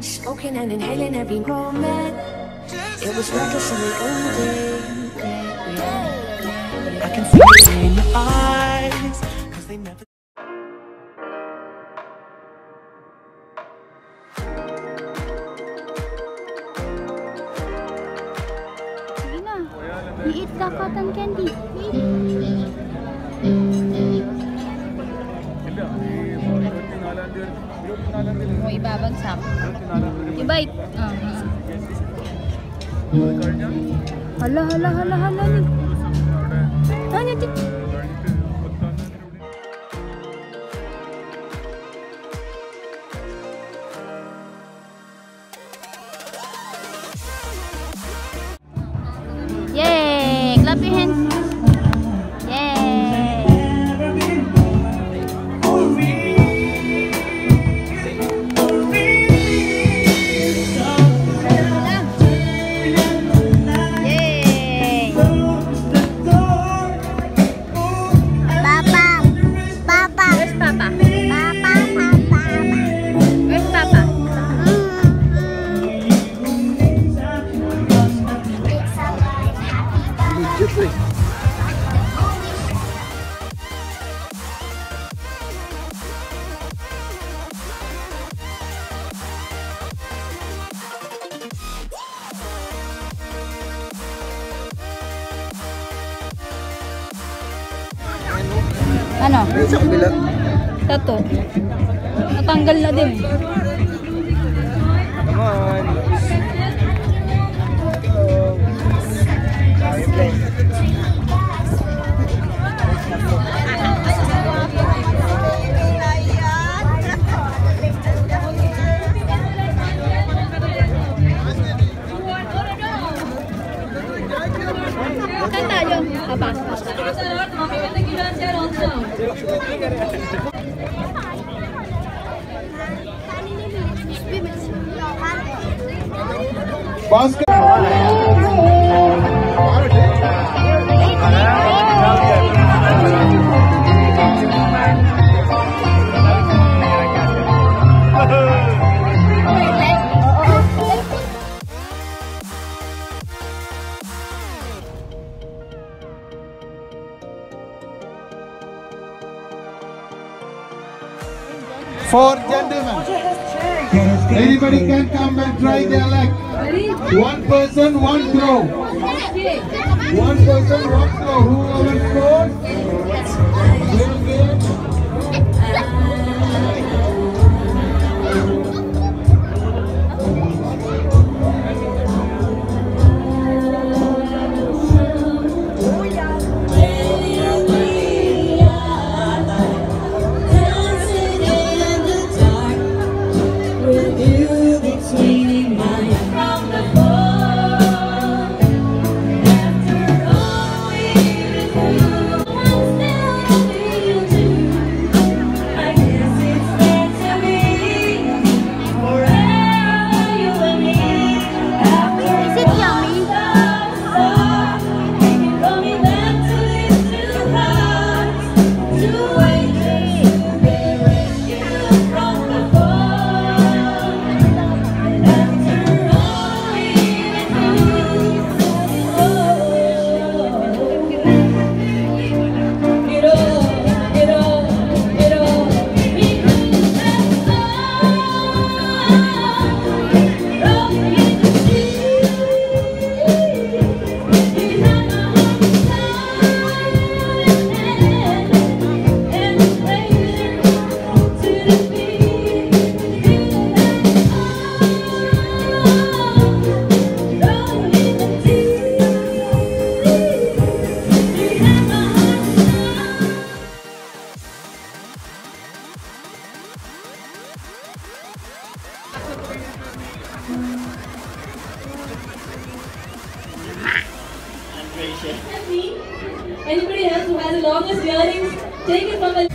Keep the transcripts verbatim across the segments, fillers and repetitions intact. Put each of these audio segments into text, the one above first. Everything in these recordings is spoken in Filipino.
smoking and inhaling every moment. It was reckless in the old days. I can see it in your eyes, 'cause they never. Sige na, i-eat ka cotton candy. Mo ibabagsak. I-bite. Uh -huh. Hala, hala, hala, hala. Ano dito? Yay! Clap your hands. Ano? Sa kabila. Tato. Natanggal na din. Come on. Saan tayo? Aba. Basket. For gentlemen, anybody can come and try their luck. One person, one throw. One person, one throw. Whoever scores will get. Anybody else who has the longest earrings, take it from the...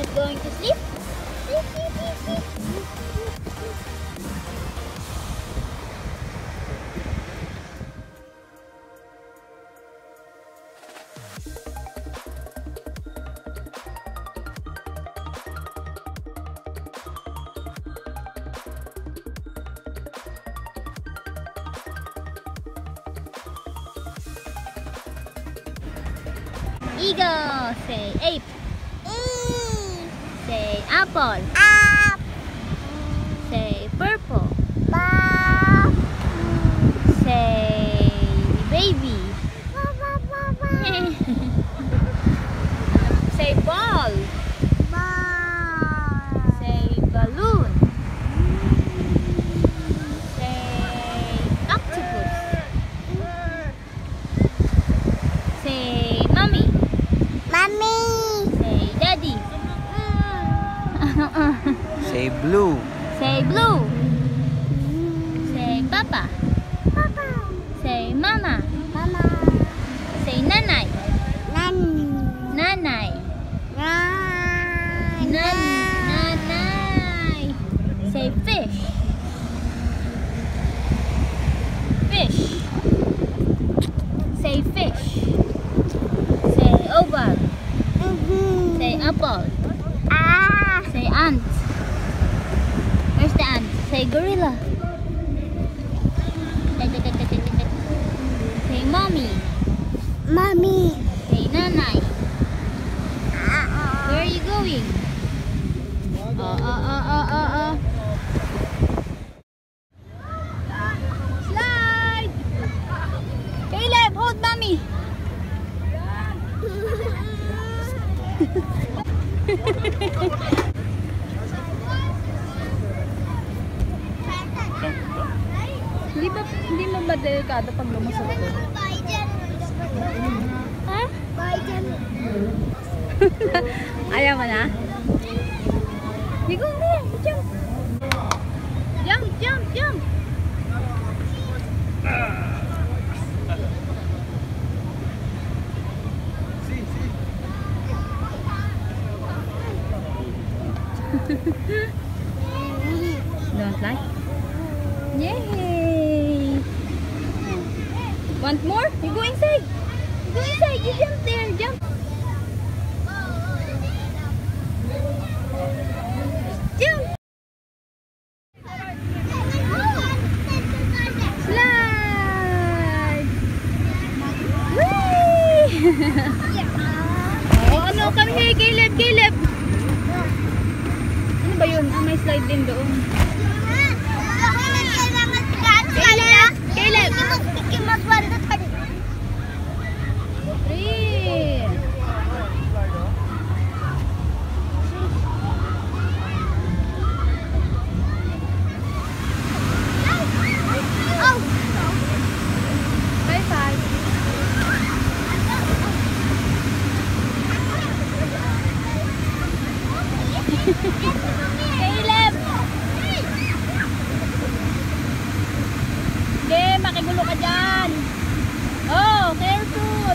Going to sleep? Sleep, sleep, sleep, sleep. Eagle, say ape. E. Say apple. Up. Say purple. Ba. Say baby. Ba, ba, ba, ba. Say ball. Ball. Say balloon. Say octopus. Say mommy. Mommy. Say daddy. Say blue. Say blue. Say papa. Papa. Say mama. Mama. Say nanay. Nan. Nanay. Nan. Nan. Nanay. Say fish. Fish. Say fish. Say oval. Mm-hmm. Say apple. Ah. Say ant. Where's the ant? Say gorilla. Say mommy. Mommy. Say nanay. Where are you going? Uh, uh, uh, uh, uh, uh. Slide! Caleb, hold mommy. Hindi ba, hindi mo ba delikado pag lumusok ko? Ha? Ayaw mo na? Hindi ko hindi. Jump! Jump, jump, jump! Don't like? Yay! Want more? You go inside. Go inside. You jump there. Jump. Jump. Slide. Whee! Oh, ano? Come here, Caleb. Caleb. Ano ba yun? Ah, may slide din doon. Caleb! Caleb! Three! Oh! High five! Caleb! Hindi, makigulo ka dyan. Oh, careful.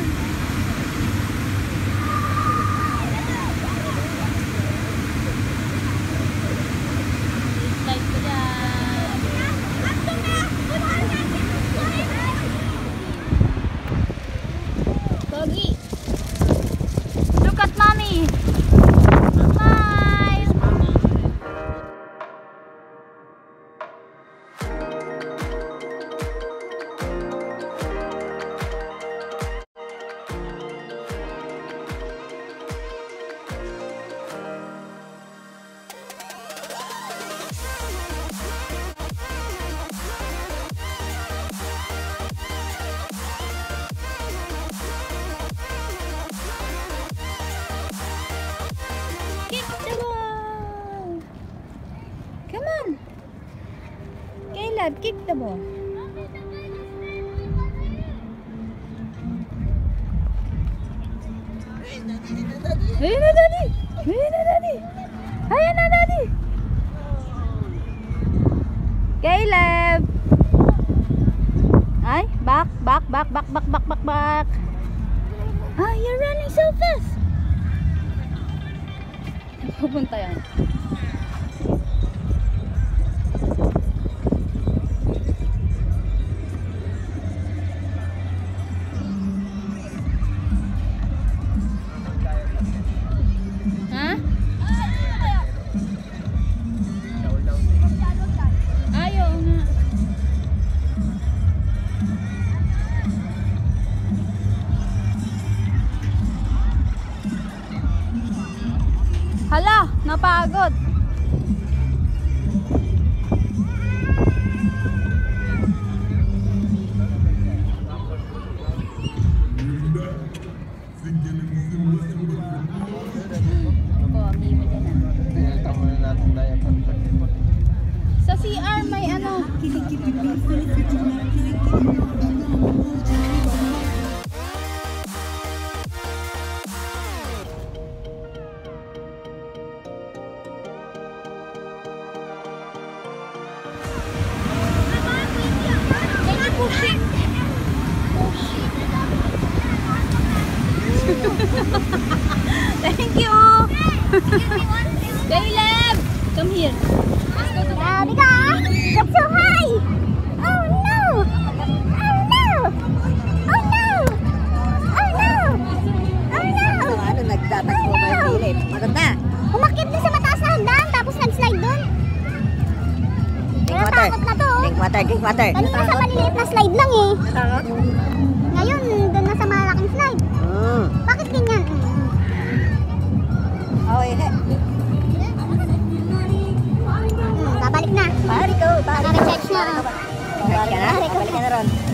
Slide ko dyan. Pogi. Look at mommy. Smile. Kick the ball. Come on. Caleb, kick the ball. Ayun na, Daddy. Ayun na, Daddy. Ayun na, Daddy. Caleb. Ay, back, back, back, back, back, back, back, back. Ah, you're running so fast. pupunta yan? Ha? Ayaw nga. Hala, napagod. Sa C R may ano. Thank you. Caleb, come here. Grabe ka! That's so high! Oh no! Oh no! Oh no! Oh no! Oh no! Ano, nagtatakbo ba yung pilit? Maganda. Umakit na sa mataas na hagdan, tapos nag-slide dun. Drink Pero water. takot na to. Drink water, drink water. Kanina sa maliliit na slide lang eh. Natakot? Ngayon, dun na sa malaking slide. Hmm. Bakit ganyan? Okay, he. Hmm, babalik na. Pari ko, pari ko. Para-charge na. Charge ka na? Babalik ka na ron.